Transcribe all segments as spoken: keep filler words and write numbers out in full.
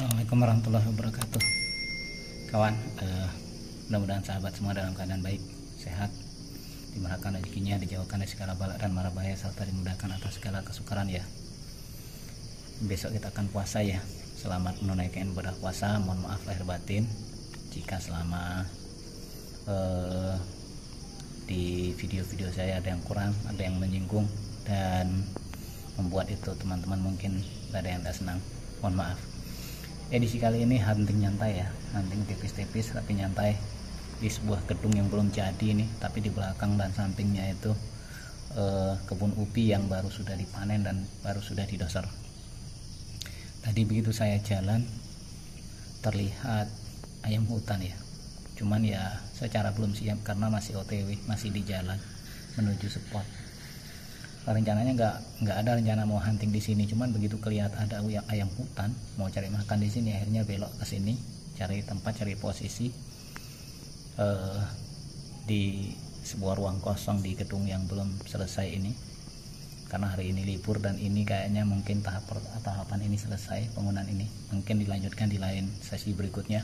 Assalamualaikum warahmatullahi wabarakatuh. Kawan, eh, mudah-mudahan sahabat semua dalam keadaan baik, sehat, dimurahkan rezekinya, dijauhkan dari segala bala dan mara bahaya, serta dimudahkan atas segala kesukaran ya. Besok kita akan puasa ya. Selamat menunaikan ibadah puasa. Mohon maaf lahir batin jika selama eh, di video-video saya ada yang kurang, ada yang menyinggung dan membuat itu teman-teman mungkin ada yang tidak senang. Mohon maaf. Edisi kali ini hunting nyantai ya, hunting tipis-tipis tapi nyantai di sebuah gedung yang belum jadi ini, tapi di belakang dan sampingnya itu eh, kebun ubi yang baru sudah dipanen dan baru sudah didoser. Tadi begitu saya jalan terlihat ayam hutan ya, cuman ya secara belum siap karena masih O T W, masih di jalan menuju spot. Rencananya nggak nggak ada rencana mau hunting di sini, cuman begitu kelihatan ada ayam hutan mau cari makan di sini, akhirnya belok ke sini cari tempat, cari posisi uh, di sebuah ruang kosong di gedung yang belum selesai ini, karena hari ini libur dan ini kayaknya mungkin tahap tahapan ini selesai, bangunan ini mungkin dilanjutkan di lain sesi berikutnya.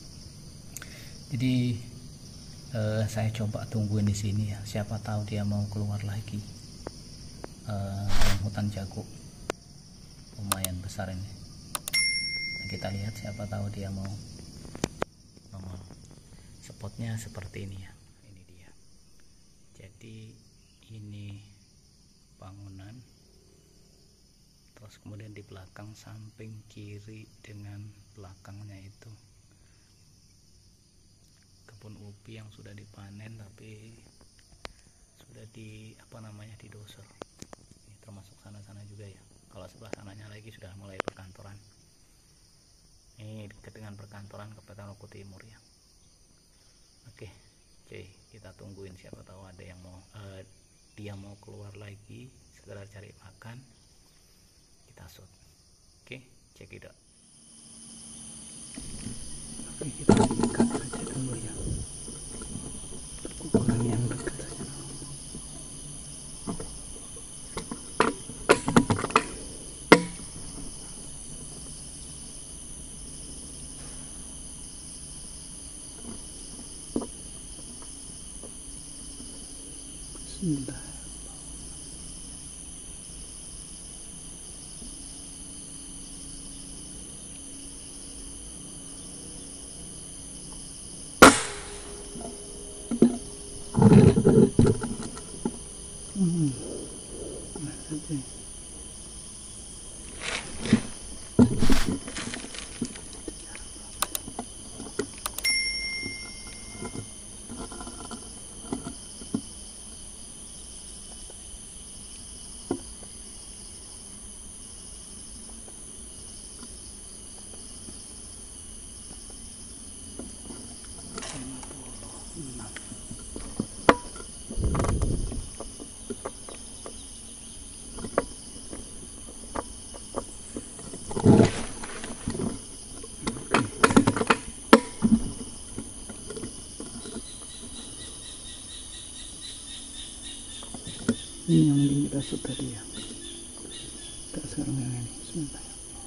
Jadi uh, saya coba tungguin di sini ya, siapa tahu dia mau keluar lagi. Uh, hutan jago lumayan besar ini, kita lihat siapa tahu dia mau nongol. Spotnya seperti ini ya, ini dia. Jadi ini bangunan, terus kemudian di belakang samping kiri dengan belakangnya itu kebun ubi yang sudah dipanen tapi sudah di apa namanya didoser, termasuk sana-sana juga ya. Kalau sebelah sananya lagi sudah mulai perkantoran. Ini dekat dengan perkantoran Kabupaten Maluku Timur ya. Oke, oke, kita tungguin siapa tahu ada yang mau uh, dia mau keluar lagi sekedar cari makan, kita shoot. Oke, cek it out. Oke, kita dekat saja dulu ya, ukuran yang dekat saja. Bismillah. Hmm. Nah, ini yang mungkin kita shoot tadi ya. Kita sekarang yang ini. Sebentar.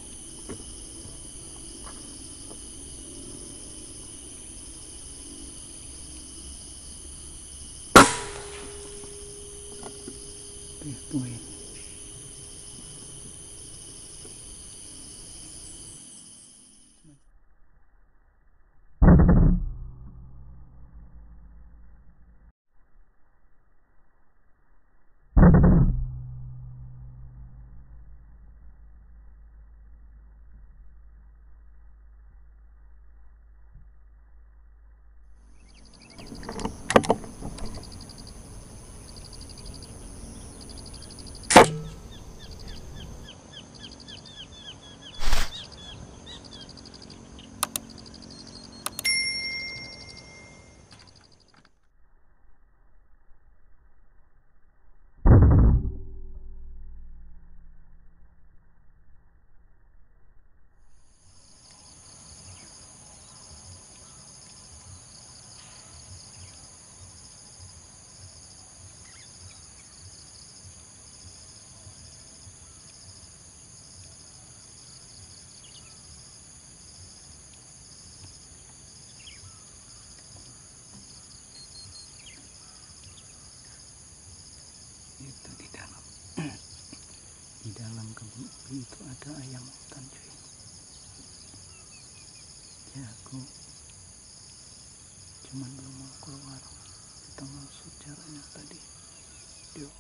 Oke, poin. Itu ada ayam hutan cuy. Ya aku cuman belum mau keluar. Kita masuk caranya tadi. Yuk.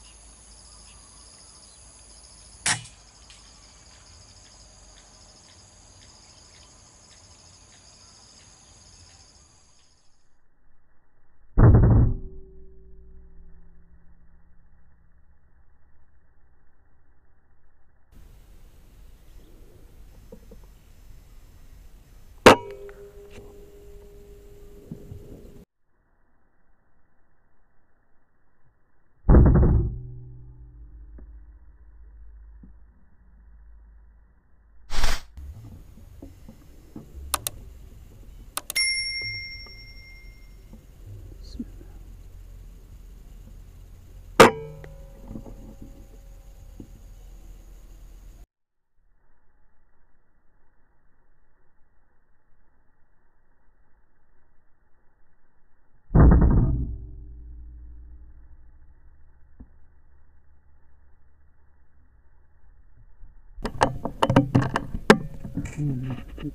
Hmm,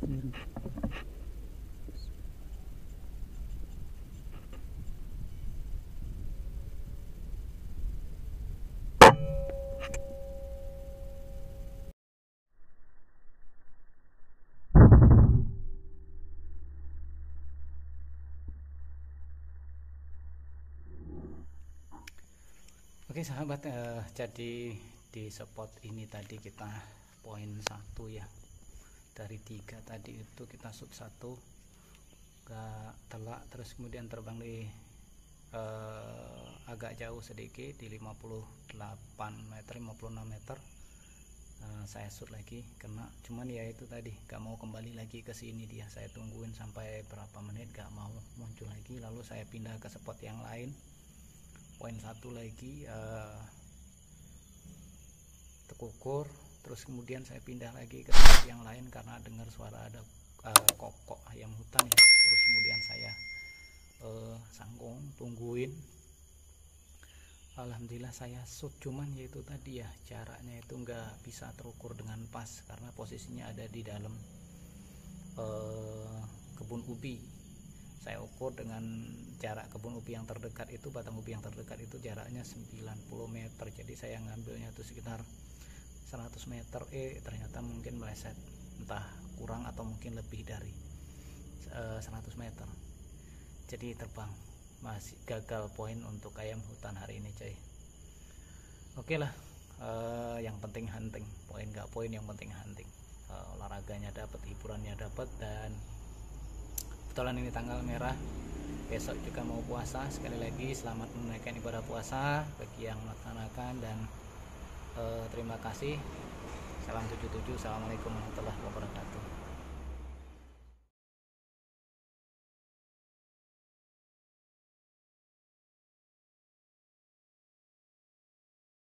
Oke sahabat, eh, jadi di spot ini tadi kita poin satu ya, dari tiga tadi itu kita shoot satu gak telak, terus kemudian terbang di eh, agak jauh sedikit di lima puluh delapan meter, lima puluh enam meter. eh, saya shoot lagi kena, cuman ya itu tadi gak mau kembali lagi ke sini dia. Saya tungguin sampai berapa menit gak mau muncul lagi, lalu saya pindah ke spot yang lain, poin satu lagi, uh, tekukur. Terus kemudian saya pindah lagi ke tempat yang lain karena dengar suara ada uh, kokok ayam hutan ya. Terus kemudian saya uh, sanggung tungguin, alhamdulillah saya shoot, cuman yaitu tadi ya, jaraknya itu nggak bisa terukur dengan pas karena posisinya ada di dalam uh, kebun ubi. Saya ukur dengan jarak kebun ubi yang terdekat itu, batang ubi yang terdekat itu jaraknya sembilan puluh meter. Jadi saya ngambilnya itu sekitar seratus meter, eh ternyata mungkin meleset, entah kurang atau mungkin lebih dari uh, seratus meter. Jadi terbang, masih gagal poin untuk ayam hutan hari ini coy. Oke lah, uh, yang penting hunting, poin gak poin, yang penting hunting. Uh, olahraganya dapat, hiburannya dapat, dan kebetulan ini tanggal merah, besok juga mau puasa. Sekali lagi selamat menunaikan ibadah puasa bagi yang melaksanakan, dan eh, terima kasih. Salam tujuh tujuh. Assalamualaikum warahmatullahi wabarakatuh.